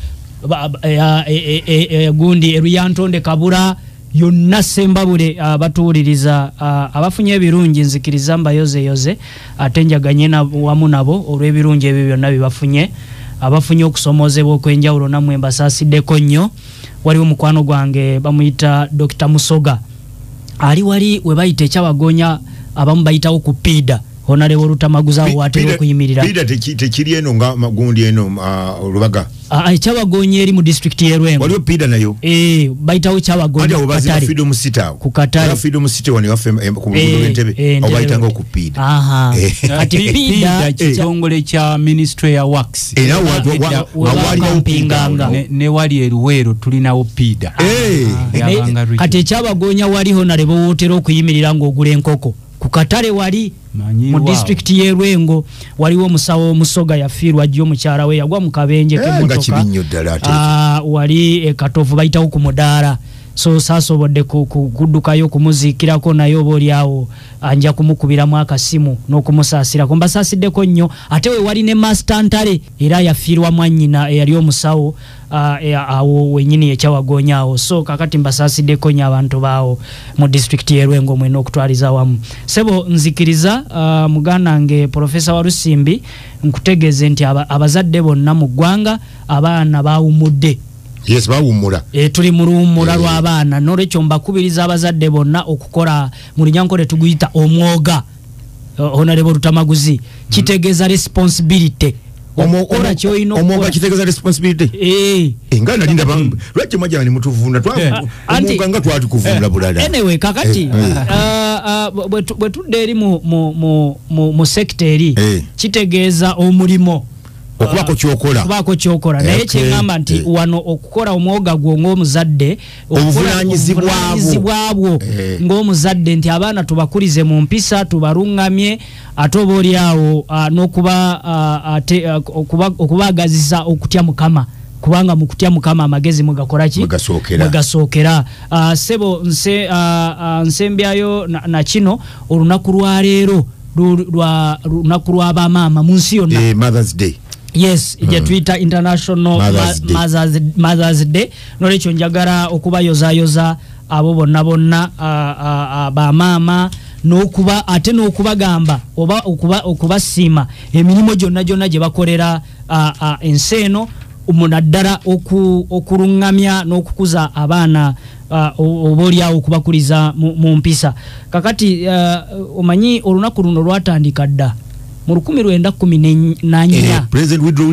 gundi Eruyantonde Kabura yonna sembabule batuwuliriza abafunye ebirungi nzikiriza mbayoze atenjaganye na wamu nabo olw'ebirungi ebyo byonna bibafunye abafunye okusomozebwa okwenjawulo namwe mbasasiddeko nnyo waliwo mukwano gwange bamuyita Dr. Musoga ali wali we bayita ekyabagonya abamu bayitawo ku PIDA Honorable Lutamaguzi awo atera okuyimirira PIDA tekiri eno nga magundi eno Lubaga ekyabagonya eri mu district ye Rwengo waliwo PIDA nayo bayitawo kyabagonya Katari Freedom City ku Katari Freedom City wani waffe ku Ntebe obayitanga ku PIDA kati PIDA kitongole kya Ministry ya Works era waliwo Pinganga ne wali eruwero tulinawo PIDA kati ekyabagonya wali Honorable wotera okuyimirira ng'ogula enkoko ku Katale wali mu district ye Rwengo waliwo musawo Musoga yafiirwa ajjo mukyala we yagwa mu kabenje k'emmotoka wali Katovu bayitawo ku mudaala so saasobodde kuddukayo kumuziikirako naye oba oliawo anja kumukubiramu akasimu n'okumusaasirako mbasaasiddeko nnyo ate we wali ne Master Ntale era yafiirwa mwannyina eyali omusawo awo wenyini ekyawagonya awo so kakati mbasaasideko nnyo abantu baawo mu district ye Rwengo mwena okutwaliza wamu sebo nzikiriza muganda nge Professor Warusimbi nkutegeeze nti abazadde bonna mu ggwanga abaana baawumudde yes bawumula tuli mu luwummula lw'abaana n'olwekyo mbakubiriza abazadde bonna okukola mu linyankole tuguyita omwoga Honorable Lutamaguzi kitegeeza responsibility omukola kyoyino omwoga kitegeeza responsibility nga nalinda bambu lwaki mwaja ni mutuvunda omwoga nga twali kuvunda bulala anyway kakati bwe tudde eri mu sector kitegeeza omulimo okubako kyokola naye kyengamba nti wano okukola omwoga gwo ng'omuzadde obuvunanyizibwabwo ng'omuzadde nti abaana tubakulize mu mpisa tubalungamye ate oba oli awo n'okubaagazisa okutya Mukama kubanga mukutya mukama amagezi mugakoraki mugasookera sebo nsembyayo na kino olunaku lwa leero lunaku lw'aba maama mu nsi yonna Mother's Day. Yes, je Twitter International Mother's Day. Nolekyo njagala okubayoza abo bonna ba mama n'okuba ate n'okubagamba oba okubasiima emirimu gyonna gye bakolera enseno umunaddala okulungamya n'okukuza abaana obolyawo okubakuliza mu mpisa. Kakati omanyi olunaku luno lwatandika dda mu 1914 President Woodrow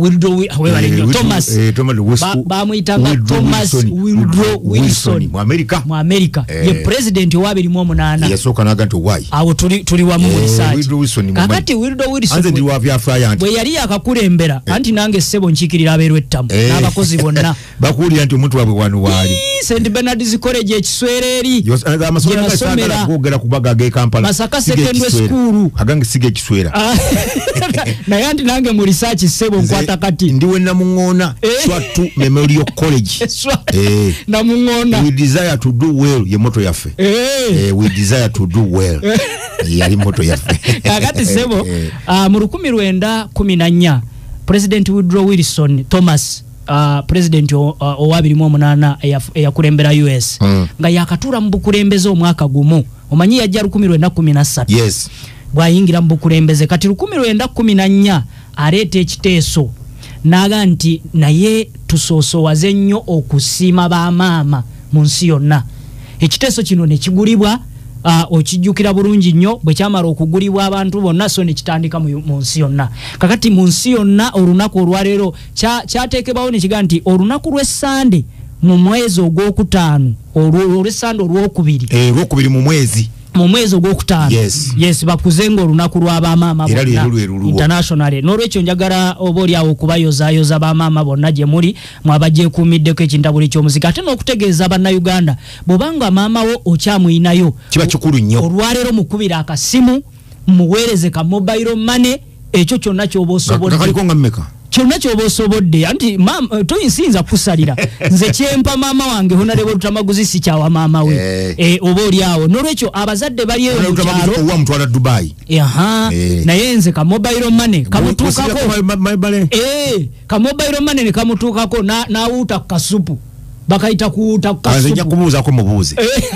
Thomas bamuyitanga Thomas Woodrow Wilson mu America ye president wa 2008 yasooka naganto why awo tuli wa mu research kakati Woodrow Wilson bwe yali akakulembera anti nange sebo nchikirira abeerwe ettamu n'abakozi bonna bakuulira nti omuntu wabwe wano waali St Bernard's College ekiswereri amasomero gasagala kwogera kubaga ge Kampala Masaka Secondary School agange sige ekiswera naye anti nange mu research sebo nkwata kati ndiwe namungona Swatu Memorial College namungona we desire to do well ye moto yaffe we desire to do well yali moto yaffe kakati sebo mu 1914 President Woodrow Wilson Thomas president owa 2008 eyakulembera US nga yakatula mu bukulembeze omwaka gumu omanyi yajja 1913 yes bwayingira mu bukulembeze kati 1914 aleeta ekiteeso naga nti naye tusoosowaze nnyo okusiima bamaama mu nsi yonna. Ekiteeso kino ne kigulibwa okijjukira bulungi nnyo bwe kyamala okugulibwa abantu bonna so ne kitandika mu nsi yonna. Kakati mu nsi yonna olunaku olwaleero kyateekebwawo ne kiga nti olunaku lw'Essande mu mwezi ogwokutaano olw'Essande olwokubiri mu mwezi ogwokutaano yes bakuzenga olunaku lw'abamaama bonna international. N'olwekyo njagala oboolyawo okubayozayoza bamaama bonna gye muli mwabagyekuumiddeko ekintabuli ky'omuzika ate n'okutegeeza bannayuganda bw'obanga maama wo okyamuyinayo kiba kikulu nnyo olwaleero mukubira akasimu muweereze ka mobile money ekyo kyonna ky'oba osobodde kyonna ky'oba osobodde anti toyinsinza kusalira nze kyempa maama wange Honorable Lutamaguzi si kyawa maama we oba olyawo. N'olwekyo abazadde bali eyo mu kyalo owa mutwala Dubai naye nze ka mobile money kamutuukako ka mobile money ne kamutuukako n'awuuta ku kasupu bakayita kuwuuta ku kasupu nja kubuuzako mubuuze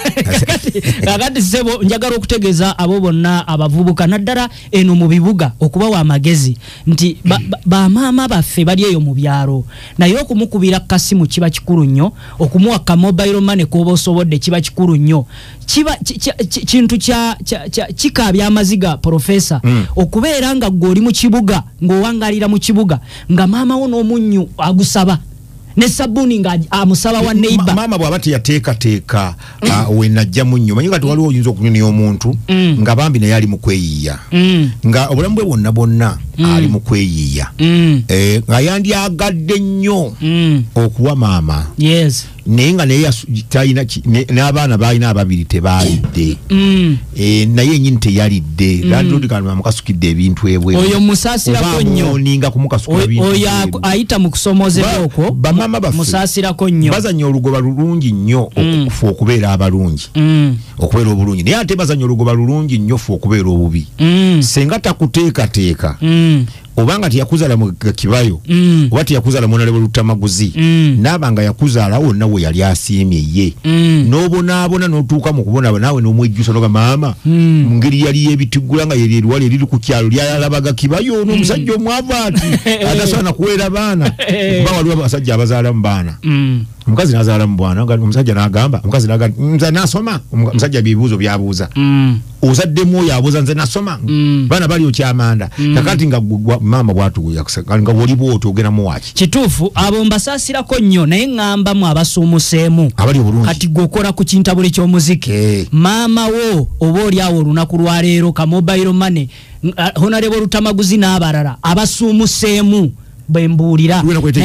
kakati sebo njagala okutegeeza abo bonna abavubuka naddala eno mu bibuga okubawa amagezi nti bamaama baffe bali eyo mu byalo naye okumukubira kasimu kiba kikulu nnyo okumuwa ka mobile money k'oba osobodde kiba kikulu nnyo kiba kintu kikaabya amaziga profesa okubeera nga gw'oli mu kibuga ng'owangalira mu kibuga nga maama wo n'omunnyu agusaba ne sabuni nga amusaba wa neighbor mama bwaba teyateeka we najja munyo manyi kati waliwo oyinza okunyonyola omuntu nga bambi naye ali mu kweyiiya nga obulamu bwe bwonna ali mu kweyiiya nga yandyagadde nnyo okuwa maama yes naye nga naye talina n'abaana balina ababiri tebaalidde naye nyini teyalidde landlord kanuma mukasukidde ebintu ebwe oyo musaasirako nnyo ninga kumukasuka ebintu oyo ayita mu kusomozebwa okwo bamama baffe musaasirako nnyo bazanya olugoba lulungi nnyo okufa okubeera abalungi okubeera obulungi naye ate bazanya olugoba lulungi nnyo fa okubeera obubi senga takuteekateeka obanga teyakuzaala mu kibayo oba teyakuzaala mu Honorable Lutamaguzi naabanga yakuzaala wonna we yali asiimye ye n'obonaabona n'otuuka mu kubonaba naawe n'omwejjusa noga maama mu ngeri yali yeebitiggula nga yerwali eriri ku kyalo lyalabaga kibayo n'omusajja omwavu ati atasaana kuweera baana kuba waliwo abasajja abazaala mu baana omukazi n'azaala mu bwana omusajja n'agamba omukazi n'agamba nze nasoma omusajja bibuuzo byabuuza ozaddemu oyo abuuza nze nasoma baana bali okyamanda kakati nga maama bwatuganga woli bwoti ogeramu waki kituufu abo mbasaasirako nnyo naye ŋŋambamu abasuumuseemu kati gwokola ku kintabuli ky'omuziki maama wo oba olyawo olunaku lwaleero ka mobile money Honorable Lutamaguzi n'abalala abasuumuseemu bembulira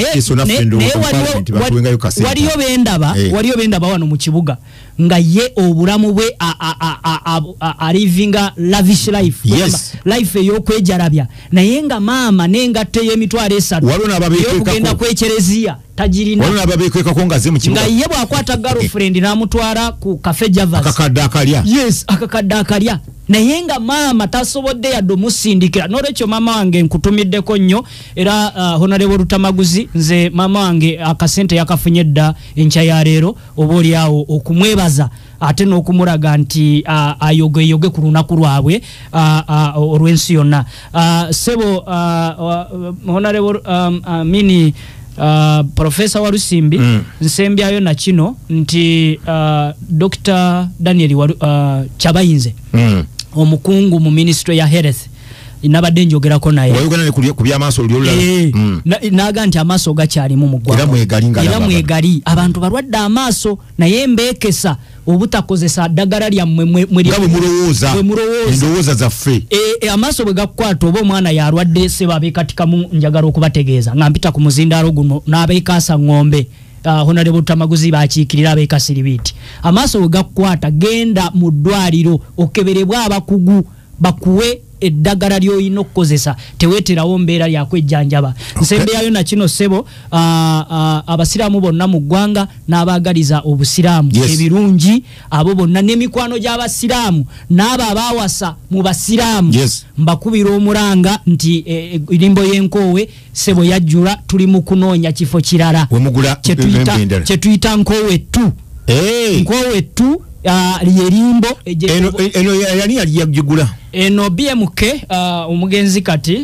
waliyo bendaba wano mu kibuga nga ye obulamu bwe alivinga lavish life life ey'okwejalabya naye nga maama n'engatte y'emitwalo 3 y'okugenda kwekerezia tajirina nga ye bw'akwata girlfriend n'amutwala ku cafe Javas akakadde akalya naye nga maama tasobodde yadde omusindikira n'olwekyo maama wange nkutumiddeko nnyo era Honorable Rutamaguzi nze maama wange akasente yakafunye dda enkya ya leero oba oli awo okumwebaza ate n'okumulaga nti ayogeyoge ku lunaku lwabwe olw'ensi yonna sebo Honorable mini Professor Warusimbi nsembyayo na kino nti Dr. Daniel Chabayinze omukungu mu Ministry ya Health inabadde njogerako naye wayogana ku by'amaaso olyola naga nti amaaso gakyalimu mu ggwanga era mwegali abantu balwadde amaaso naye mbekesa obutakozesa ddagala lyammwe mulowooza endowooza zaffe amaaso bwe gakwata oba omwana yalwadde sebabeekatikamu njagala okubategeeza nga mpita ku muzindaalo guno n'abeekaasa ng'ombe Honorable Tamaguzi bakiikirira abeekasiribiti amaaso bwe gakwata genda mu ddwaliro okeberebwa abakugu bakuwe eddagala lyoyina okukozesa teweeterawo mbeera lyakwejjanjaba nsembeyayo na kino sebo abasiraamu bonna mu ggwanga n'abaagaliza obusiraamu ebirungi abo bonna n'emikwano gy'abasiraamu n'abo abaawasa mu basiraamu mbakubira omulanga nti erimbo y'enkoowe sebo yajjula tuli mu kunoonya kifo kirala kye tuyita nkoowe 2 nkoowe 2 lyerimbo eno yani yagigula eno BMK omugenzi kati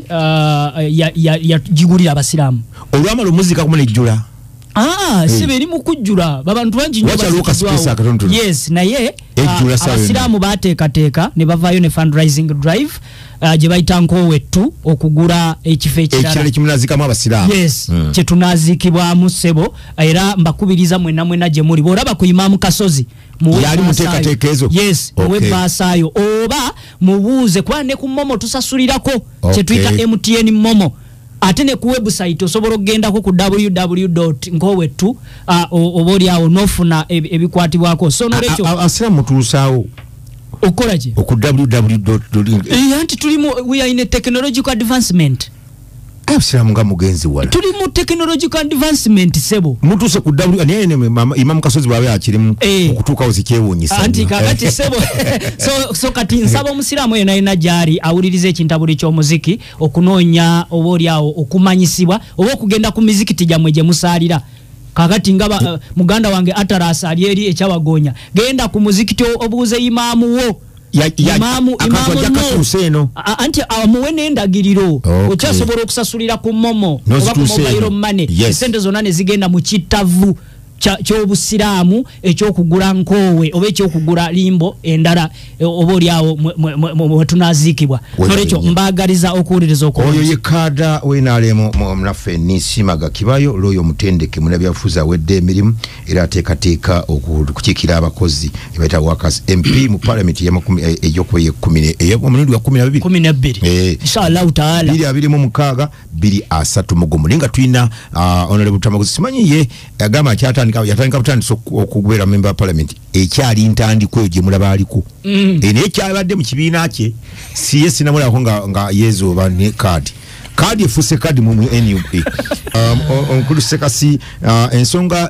yajigulira abasiraamu olwamala omuzika kumunejjula sibe eri mu kujjula babantu bangi nnyo yes naye abasiraamu bateekateeka ne bavaayo ne fundraising drive gye bayita nkoowe 2 okugula ekifo ekirala kimunazikamu abasiraamu kye tunaziikibwamu sebo era mbakubiriza mwena gye muli bw'olaba ku Imam Kasozi yali muteekateeka ezo muwe baasaayo oba mubuuze kuba ne ku momo tusasulirako kye tuyita MTN momo ate ne ku website osobola okugendako ku www.nkowe2 oba oli awo n'ofuna ebikwatibwako so nolwekyo abasiraamu mutuusaawo okola ki oku www. Anti tulimu we are in a technological advancement abasiraamu nga mugenzi wala tuli mu technological advancement sebo mutuse ku Imam Kasozi bwawe akirimu okutuukawo zikyewuunyisa anti kakati sebo so kati nsaba omusiraamu yena gyali awuliriza ekintabuli ky'omuziki okunoonya oba oli awo okumanyisibwa oba okugenda ku mizikiti gyammwe gye musaalira kakati nga muganda wange Atarasa ali eri ekyabagonya genda ku muzikiti obuuze imaamu wo imamu anti amuwe n'endagiriro okyasobola okusasulira ku momo oba ku mobile money sente zonna ne zigenda mu kitavu ky'obusiraamu ekyokugula nkoowe oba ekyokugula limbo endala oba oli awo wetunaziikibwa nolwekyo mbaagaliza okuwuliriza oyo ye kaada w'NRM munaffe Nisimaga Kibayo lwoyo omutendeke munabyabufuzi awedde emirimu era ateekateeka okukiikira abakozi ebayita workers MP mu parliament omulundi wa 12 inshallah taala 226 230 nga tulina Honorable Tamaguzi simanyi ye agamba yatandika butandisa okubeera member of parliament ekyali ntandiko egye mulaba aliko naye ekyabadde mu kibiina kye siye sinamulako nga yezooba ne kaadi efuuse kaadi mu NUP onkulu Sekasi ensonga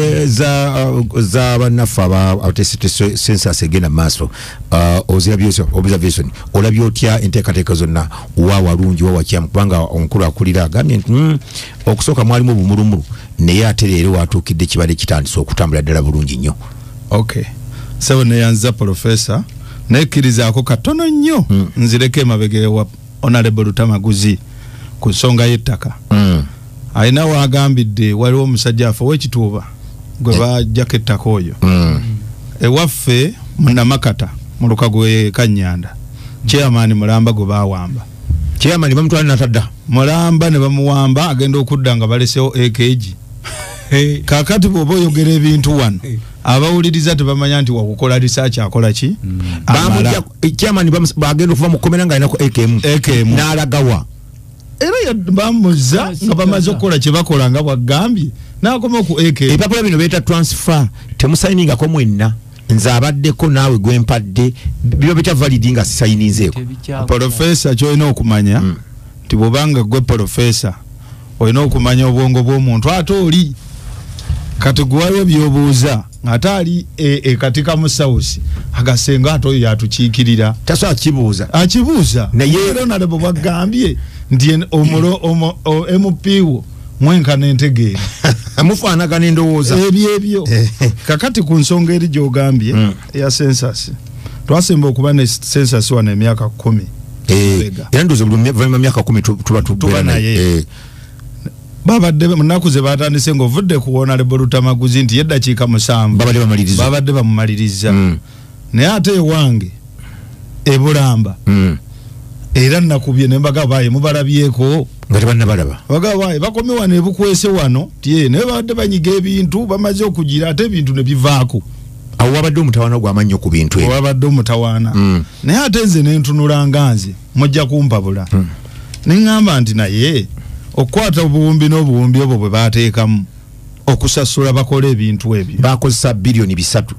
za bannaffe abatesite census egenda maaso observation olabye otya enteekateeka zonna wa walungi wa wakyamu kubanga onkulu akulira agambye nti okusooka mwalimu obumulumulu naye ate leero watuukidde kibadde kitandise okutambula ddala bulungi nnyo sebo neyanza Professor nekkirizaako katono nnyo nzireke emabega ewa Honorable Rutamaguzi ku nsonga y'ettaka alina waagambidde waliwo omusajja afa w'ekituuba gwe bajjako ettaka oyo ewaffe Namakata mu Lukago Kanyanda chairman Mulamba gwe baawamba chairman bamutwala natadda Mulamba ne bamuwamba agenda okudda nga balesewo AKG kakati bw'oba oyogera ebintu wano abawuliriza tebamanya nti wakukola research akola ki chairman bagenda okuva mu komera nga alinako AKM n'alagawa era bamuza nga bamaze okukola kye bakola nga bwagambye n'akoma ku AK ebipapula bino beeta transfer temusayininga ko mwenna nze abaddeko naawe gwempadde biba bita valid nga sisayininzeeko professor kyolina okumanya nti bw'obanga gwe professor olina okumanya obwongo bw'omuntu ate oli kati guwayo byobuuza ate ali katika mu south agasenga ate oyo yatukiikirira tasobola kibuuza akibuuza naye era nalebo bwagambye nti MP wo mwenkana entegeera mufaanagana endowooza ebyo kakati ku nsonga eri gy'ogambye eya census twasemba okuba ne census wano emyaka 10 era ndowooza buli myaka 10 tuba naye babadde munaku ze batandise ng'ovudde kuwona Lutamaguzi nti eddakiika 7 babadde bamumaliriza naye ate ewange ebulamba era nakubye nembaga baye mubalabyeko nga tebannabalaba bagabaye bakomye wano ebukwese wano tie naye babadde banyiga ebintu bamaze okugira ate ebintu ne bivaako awo wabadde omutawaana gw'amannyo ku bintu ebyo wabadde omutawaana naye ate nze nentunula nganze mujja kumpabula neŋŋamba nti naye okwata obuwumbi n'obuwumbi obwo bwe bateekamu okusasula bakola ebintu ebyo bakozesa bilioni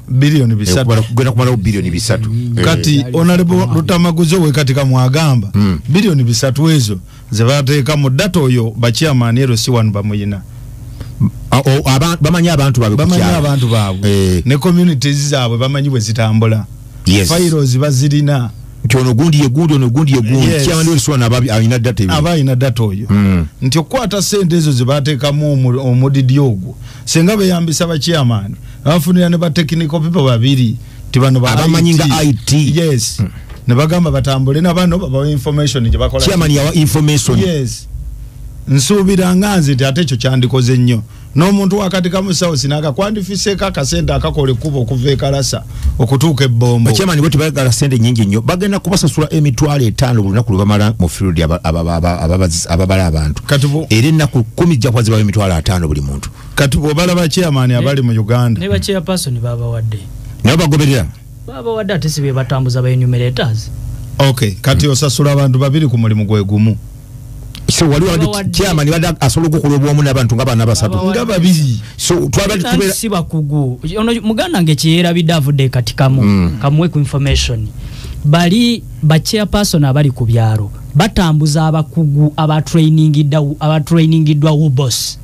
3 kugenda kumalawo bilioni 3 kati Honorable Lutamaguzi we katika mwagamba bilioni 3 ezo ze bateekamu data oyo bachairman LC1 bamuyina bamanyi abantu baabwe ne communities zaabwe bamanyi bwe zitambula files bazirina nti ono gundi ye gundi kyamani oliswana alina data oyo nti okwata sente ezo ze bateekamu omudidi ogwo senga beyambisa bachairman bafunira ne technical people babiri ti bano abamanyi nga IT ne bagamba batambule nabano babawa information gye bakola chairman yawa information nsuubira nganze nti ate ekyo kyandikoze nnyo n'omuntu wakati kamusawusi n'akakwandifiseeko akasente akakola ekkubo okuva ekalasa okutuuka ebbombo bachairman bwe tebagala sente nnyingi nnyo bagenda kubasasula emitwalo 5 buli lunaku lwe bamala mu field ababala abantu era ennaku 10 jja kuba zibawo emitwalo 5 buli muntu kati bw'obala bachairman abali mu Uganda ne bachairperson babawadde nabo bagoberera babawadde ate si be batambuza ba enumerators kati osasula abantu babiri ku mulimu gwe gumu so wali chairman wada asolo okukola obwomu n'abantu nga bana basatu nga babiri so twabali kubera si bakugu ono muganda nge kiyera bidavudde katikamu kamwe ku information bali ba chairperson abali ku byaro batambuza abakugu abatrainingidwa ubos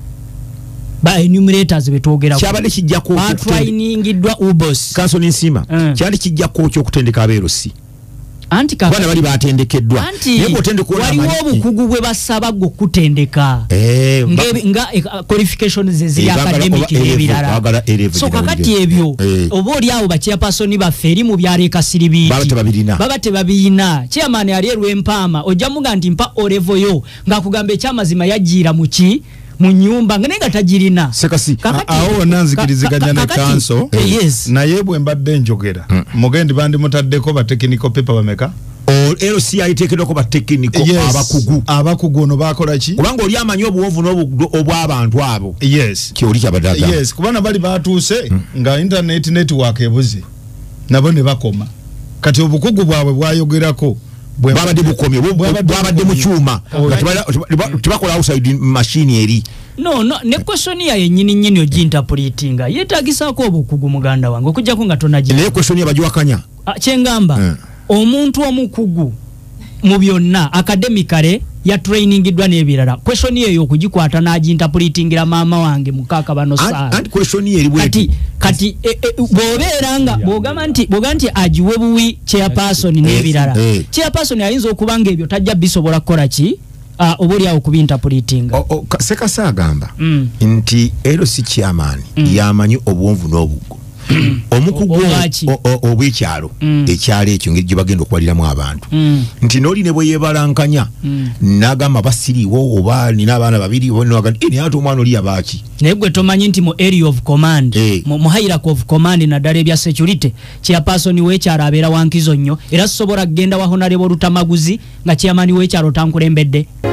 ba enumerators betogera kyabale kijjako trainingidwa ubos council nsima kyali kijjako kyokutendeka abeerosi anti bana bali batendekeddwa yebo tendeko waliwo obukugu bwe basaba go kutendeka nga qualifications zezi academic ebirala so kakati ebyo oboli awo ba chairperson baferi mu byare kasiribiti baba tebabirina chairman ali Lwempama ojamuga nti mpa olevo yo ngakugambe kyamazima yagira muki mu nyumba nga tajirina sekasi awo nanzikiriziganya ne kanso naye bwe mbadde njogera mugendi bandi mutaddeko ba technical paper bameka LCI tekedoko ba technical abakugu ono bakola ki kubanga oli amanyi obuwovu obw'abantu abo kyoli kyabadaga kubana bali batuuse nga internet network ebuze nabo ne bakoma kati obukugu bwabwe bwayogerako bwabadde bukomye bwabadde mu kyuma tibakola outside machine eri ne question ya yennyini oginterpretinga yetagisako obukugu muganda wange okujjako nga tonaji ne question ya bajiwakanya kyengamba omuntu omukugu mu byonna academically ya trainingidwa n'ebirala question eyo okugikwata n'aginterpretingira maama wange mukaka bano sala anti question eri bwe kati boberanga bogamba nti ajiwe buwi chairperson n'ebirala chairperson ayinza okubanga ebyo tajja bisobola kukola ki obuli awo kubinterpretinga sekasa agamba nti ero si chairman yamanyi obwonvu n'obugo omukugu obwekyalo ekyalo ekyo ngeri gye bagenda okuwaliramu abantu nti n'oli ne bwe yeebalankanya n'agamba basiriiwo oba nina abaana babiri ni ate omwana oli yabaaki naye gwe tomanyi nti mu area of command mu hierarchy of command naddala ebya security chairperson w'ekyalo abeera wankizo nnyo era sisobola kugenda wa Honorable Lutamaguzi nga chairman w'ekyalo tankulembedde